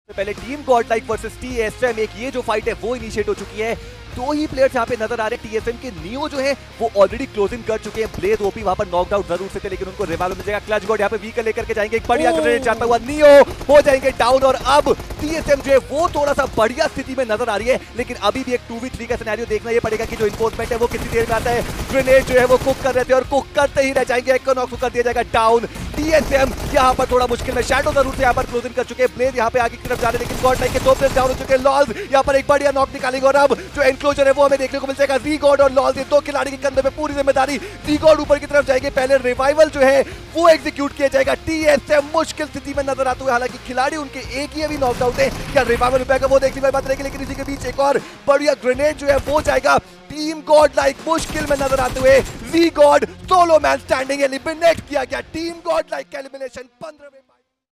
पहले team Godlike versus TSM, एक ये जो फाइट है वो इनिशिएट हो चुकी है। दो ही प्लेयर्स यहाँ पे नजर आ रहे हैं। टीएसएम के नियो जो है वो ऑलरेडी क्लोजिंग कर चुके हैं। ब्लेज ओपी वहां पर नॉकड आउट जरूर से थे, लेकिन उनको रिवाइवल मिल जाएगा। क्लच गॉड यहाँ पे व्हीकल लेकर के जाएंगे, एक बढ़िया ग्रेनेड जाता हुआ नियो हो जाएंगे डाउन। और अब टीएसएम जो है वो थोड़ा सा बढ़िया स्थिति में नजर आ रही है, लेकिन अभी भी एक 2v3 का सिनेरियो देखना ये पड़ेगा कि जो इन्फोर्समेंट है वो कितनी देर में आता है। ग्रेनेड जो है वो कुक कर रहे थे और कुक करते ही रह जाएंगे। इकोनॉक्स को कर दिया जाएगा डाउन। टीएसएम यहाँ पर थोड़ा मुश्किल में, शैडो जरूर से यहाँ पर क्लोजिंग कर चुके हैं। ब्लेज यहाँ पे आगे की तरफ जा रहे हैं, लेकिन गॉड लाइक के दो प्लेयर्स डाउन हो चुके हैं। लॉल्स यहाँ पर एक बढ़िया नॉक निकालेंगे और अब जो एनक्लोजर है वो हमें देखने को मिल जाएगा। रीगॉड और लॉल्स ये दो खिलाड़ी के कंधे पे पूरी जिम्मेदारी। रीगॉड ऊपर की तरफ जाएंगे, पहले रिवाइवल जो है वो एग्जीक्यूट किया जाएगा। टीएसएम मुश्किल स्थिति में नजर आते हुए, हालांकि खिलाड़ी उनके एक ही अभी नॉक आउट है। क्या रिवाइवल हो पाएगा वो देखने वाली बात रहेगी, लेकिन इसी के बीच एक और बढ़िया ग्रेनेड जो है वो जाएगा। टीम गॉड लाइक मुश्किल में नजर आते हुए V god solo man standing eliminate किया गया। टीम गॉड लाइक का एलिमिनेशन 15वें